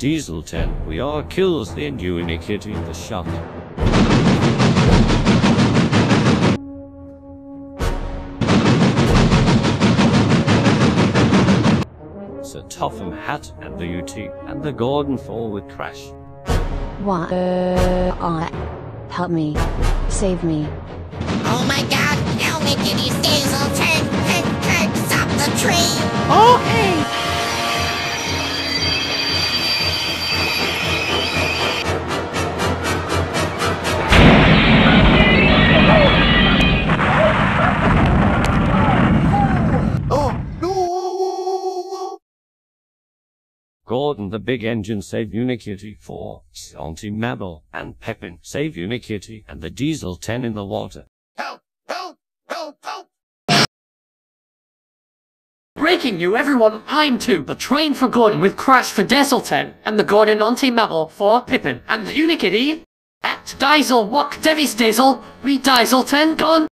Diesel 10, we are kills the Unikitty the shark. Sir Topham Hat and the UT and the Gordon forward crash. What? Help me. Save me. Oh my god, Unikitty's Diesel 10, stop the train! Oh, hey! Gordon the big engine save Unikitty 4, Auntie Mabel and Pepin save Unikitty and the Diesel 10 in the water. Help! Breaking you, everyone, I'm 2. The train for Gordon with crash for Diesel 10, and the Gordon Auntie Mabel for Pippin, and the Unikitty at Diesel Walk Devis Diesel, we Diesel 10 gone.